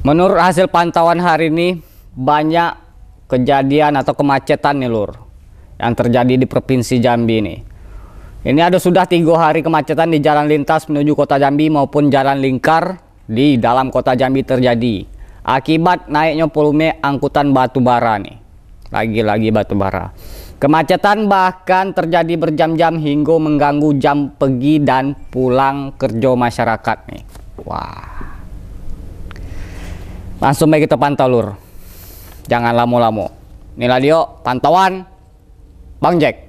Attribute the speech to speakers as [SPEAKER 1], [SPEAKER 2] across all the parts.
[SPEAKER 1] Menurut hasil pantauan hari ini, banyak kejadian atau kemacetan nih Lur, yang terjadi di Provinsi Jambi ini. Ini ada sudah 3 hari kemacetan di jalan lintas menuju kota Jambi maupun jalan lingkar di dalam kota Jambi terjadi. Akibat naiknya volume angkutan batu bara nih. Lagi-lagi batu bara. Kemacetan bahkan terjadi berjam-jam hingga mengganggu jam pergi dan pulang kerja masyarakat nih. Wah. Langsung baik kita pantau Lur. Jangan lama-lama. Inilah dia pantauan Bang Jack.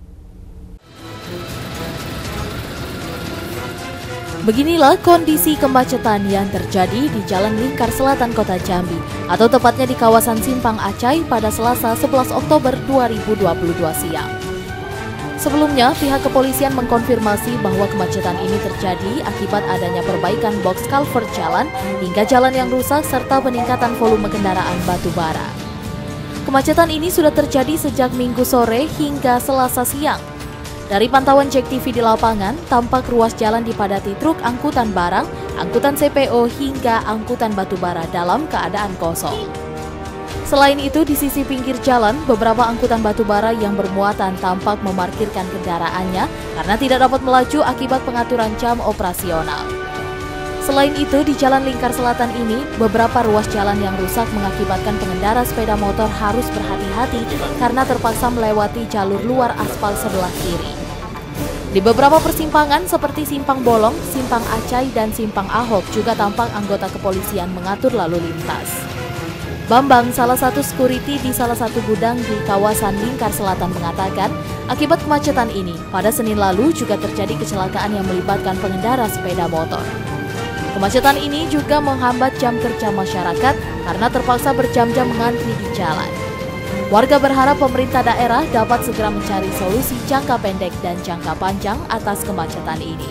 [SPEAKER 2] Beginilah kondisi kemacetan yang terjadi di Jalan Lingkar Selatan Kota Jambi, atau tepatnya di kawasan Simpang Acai pada Selasa 11 Oktober 2022 siang. Sebelumnya, pihak kepolisian mengkonfirmasi bahwa kemacetan ini terjadi akibat adanya perbaikan box culvert jalan hingga jalan yang rusak serta peningkatan volume kendaraan batu bara. Kemacetan ini sudah terjadi sejak Minggu sore hingga Selasa siang. Dari pantauan JEK TV di lapangan, tampak ruas jalan dipadati truk angkutan barang, angkutan CPO hingga angkutan batu bara dalam keadaan kosong. Selain itu, di sisi pinggir jalan, beberapa angkutan batu bara yang bermuatan tampak memarkirkan kendaraannya karena tidak dapat melaju akibat pengaturan jam operasional. Selain itu, di Jalan Lingkar Selatan ini, beberapa ruas jalan yang rusak mengakibatkan pengendara sepeda motor harus berhati-hati karena terpaksa melewati jalur luar aspal sebelah kiri. Di beberapa persimpangan seperti Simpang Bolong, Simpang Acai, dan Simpang Ahok juga tampak anggota kepolisian mengatur lalu lintas. Bambang, salah satu security di salah satu gudang di kawasan Lingkar Selatan mengatakan, akibat kemacetan ini, pada Senin lalu juga terjadi kecelakaan yang melibatkan pengendara sepeda motor. Kemacetan ini juga menghambat jam kerja masyarakat karena terpaksa berjam-jam mengantri di jalan. Warga berharap pemerintah daerah dapat segera mencari solusi jangka pendek dan jangka panjang atas kemacetan ini.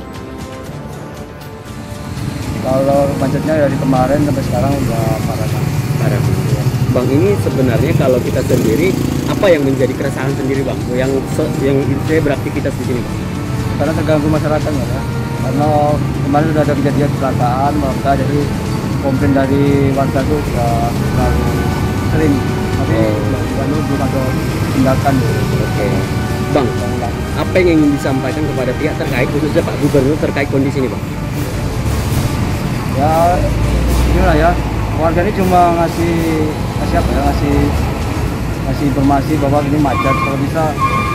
[SPEAKER 3] Kalau macetnya dari kemarin sampai sekarang udah parah.
[SPEAKER 4] Bang, ini sebenarnya kalau kita sendiri, apa yang menjadi keresahan sendiri Bang? Yang saya beraktivitas di sini Bang?
[SPEAKER 3] Karena terganggu masyarakat ya. Karena kemarin sudah ada kejadian kecelakaan, maka jadi komplain dari warga itu sudah terlalu sering. Tapi belum ada tindakan.
[SPEAKER 4] Oke. Bang, apa yang ingin disampaikan kepada pihak terkait, khususnya Pak Gubernur terkait kondisi ini Bang?
[SPEAKER 3] Ya, inilah ya. Warga ini cuma ngasih informasi bahwa ini macet. Kalau bisa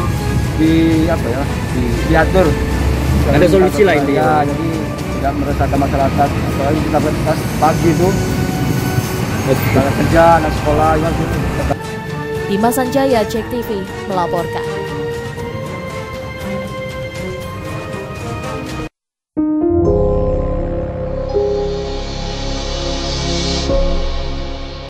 [SPEAKER 3] diatur.
[SPEAKER 4] Ada solusi lain
[SPEAKER 3] ya, jadi tidak meresahkan masyarakat. Apalagi kita pagi itu anak kerja, anak sekolah, ya.
[SPEAKER 2] Dimas Sanjaya, JEK TV melaporkan.